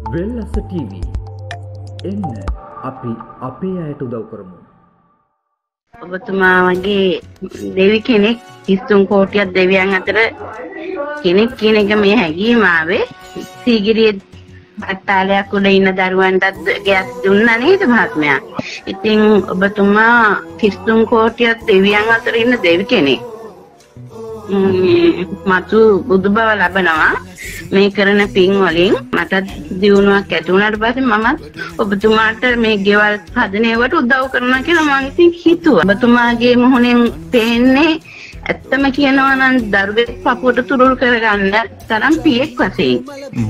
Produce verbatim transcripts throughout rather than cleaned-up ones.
වෙල්ලස TV එන්න අපි අපේ අයට උදව් කරමු. ඔබතුමා වගේ දෙවි කෙනෙක් තිස්තුන් කෝටියක් දෙවියන් අතර කෙනෙක් කියන එක මේ හැඟීම ආවේ සීගිරියේ බට්ටාලයක් උඩ ඉන්න දරුවන්ටත් ගෑස් දුන්නා නේද මහත්මයා. ඉතින් ඔබතුමා තිස්තුන් කෝටියක් දෙවියන් අතර ඉන්න දෙවි කෙනෙක්. මතු බුදු බව ලබනවා මේ කරන පින් වලින්. මට දිනුවක් ඇති වුණාට පස්සේ මමත් ඔබතුමාට මේ ගෙවල් හදනේවට උදව් කරනවා කියලා මම ඉතින් හිතුවා. ඔබතුමාගේ මොහොනෙන් පේන්නේ ඇත්තම කියනවා නම් දරුවෙක් පපුවට තුරුල් කරගන්න තරම් පියෙක් වශයෙන්.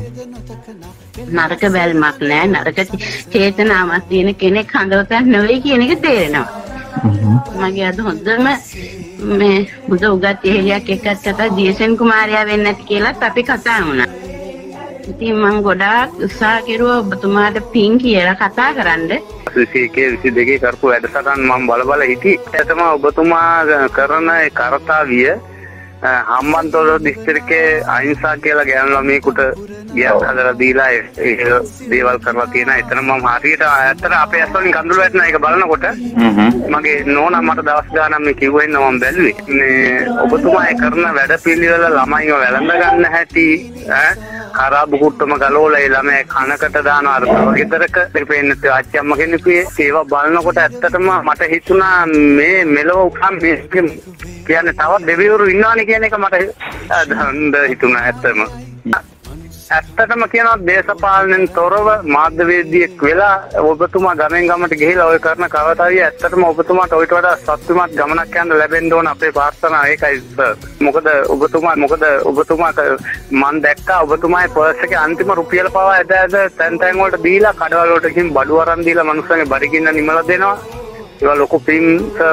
නරක බැල්මක් නෑ, නරක චේතනාවක් තියෙන කෙනෙක් හඳවතක් නෙවෙයි කියන එක තේරෙනවා. මගේ අද හොඳම මේ බුදු උගත් එහෙලියක් එක්කත් කතා ජීසන් කුමාරයා වෙන්නේ නැති කියලාත් අපි කතා වුණා. ඉතින් මම ගොඩාක් උත්සාහ කෙරුවා ඔබතුමාට පින් කියලා කතා කරන්න. විසිඑකේ විසිදෙකේ කරපු වැඩසටහන් මම බල බල හිටියේ. ඒ තමයි ඔබතුමා කරන ඒ කරතාවිය හම්බන්තොට දිස්ත්‍රික්කයේ අහිංසා කියලා ගෑනු ළමයෙකුට ගියක් හදලා දීලා ඒ දේවල් කරලා තියෙනවා. එතන මම හරියට ඇත්තට අපේ ඇස් වලින් කඳුළු වැටෙන එක බලනකොට මගේ නෝනා මට දවස් ගානක් මේ කිව්වෙ ඉන්න මම බැලුවේ. මේ ඔබතුමා ඒ කරන වැඩපිළිවෙල ළමයිව වැළඳ ගන්න හැටි ඈ කරාබු කුට්ටම ගලවලා ඒ ළමයි කනකට දානවා. අර ගෙදරක දෙපෙන්නේ ආච්චි අම්මා කෙනෙකුගේ ඒවා බලනකොට ඇත්තටම මට හිතුණා මේ මෙලව උකම් මේ කියන්නේ තවත් දෙවිවරු ඉන්නවනේ කියන එක මට හිතුණා. ඇත්තම ඇත්තටම කියනවා දේශපාලනෙන් තොරව මාධ්‍යවේදියෙක් වෙලා ඔබතුමා ගමෙන් ගමට ගිහිලා ඔය කරන කවතාවිය ඇත්තටම ඔබතුමාට ඔයිට වඩා සතුටුමත් ගමනක් යන්න ලැබෙන්න ඕන අපේ ප්‍රාර්ථනාව ඒකයි සර්. මොකද ඔබතුමා මොකද ඔබතුමා මම දැක්කා ඔබතුමාගේ පර්ස් එකේ අන්තිම රුපියල පවා ඇද ඇද තැන් තැන් වලට දීලා කඩවල වලට ගිහින් බඩු අරන් දීලා මනුස්සයන්ගේ බඩගින්න නිමලා දෙනවා. ඒවා ලොකු පින් සර්.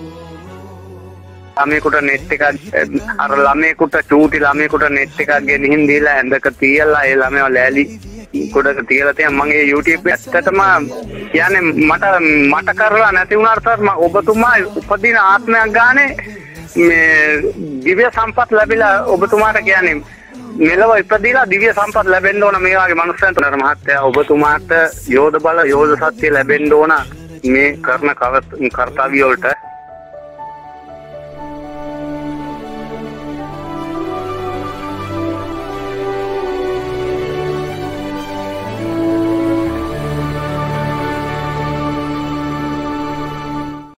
ළමයෙකුට නෙට් එකක් අර ළමයෙකුට චූටි ළමයෙකුට නෙට් එකක් ගෙනිහින් දීලා ඇඳක තියලා ඒ ළමයා ලෑලි ගොඩක තියලා තියෙන මම ඒ YouTube ඇත්තටම කියන්නේ මට මට කරලා නැති වුණාට සර් මම ඔබතුමා උපදින ආත්මයක් ගානේ මේ දිව්‍ය සම්පත් ලැබිලා ඔබතුමාට කියන්නේ මෙලව ඉපදිලා දිව්‍ය සම්පත් ලැබෙන්න ඕන මේ වගේ මනුස්සයන්ට. නර මහත්තයා ඔබතුමාට යෝධ බල යෝධ සත්‍ය ලැබෙන්න ඕන මේ කරන කර්තව්‍ය වලට.